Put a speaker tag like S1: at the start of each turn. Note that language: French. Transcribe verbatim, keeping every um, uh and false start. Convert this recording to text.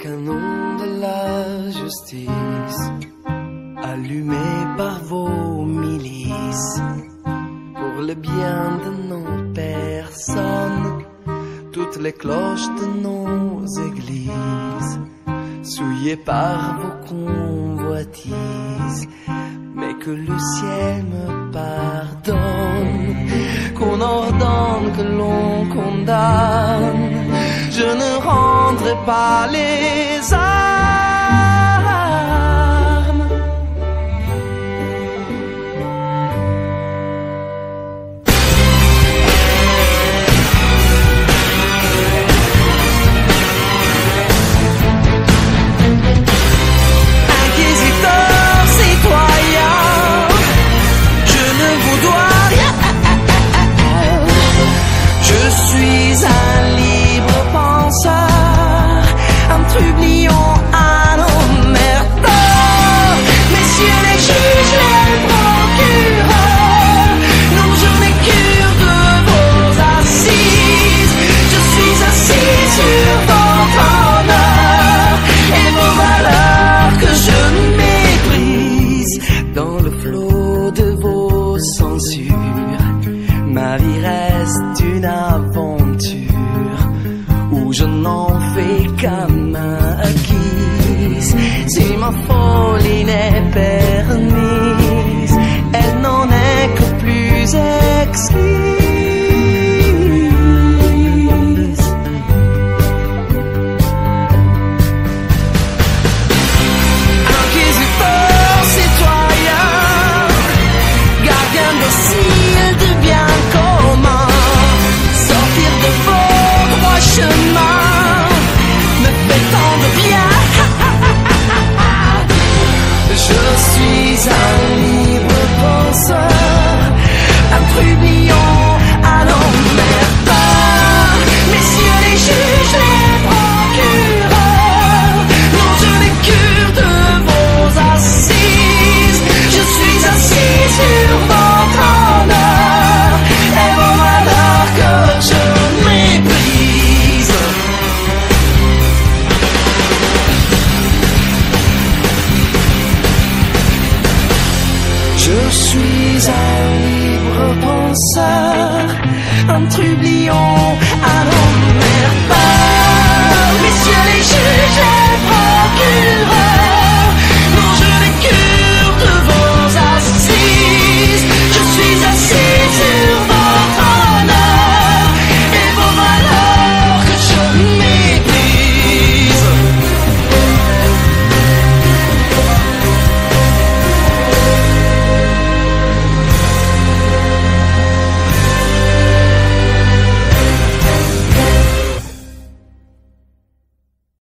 S1: canon de la justice, allumé par vos milices, pour le bien de nos personnes, toutes les cloches de nos églises, souillées par vos convoitises, mais que le ciel me pardonne, qu'on ordonne, que l'on condamne, je ne rendrai pas les armes. Inquisiteur, citoyen, je ne vous dois rien. Je suis un libre penseur, un trublion, un emmerdeur. Messieurs les juges, les procureurs, non, je n'ai cure de vos assises. Je suis assis sur votre honneur et vos valeurs que je méprise. Dans le flot de vos censures, ma vie reste une aventure où je n'en fais qu'à main acquise. Si ma folie n'est permise, elle n'en est que plus exquise. Inquisiteur, citoyen, gardien docile du bien commun, sortir de vos droits chemins me fait tant de bien. Je suis un libre penseur, un trublion, un emmerdeur. Messieurs les juges, les procureurs, non, je n'ai cure de vos assises. Je suis assis sur votre honneur et vos valeurs que je méprise. Je suis un libre penseur, un trublion, un homme.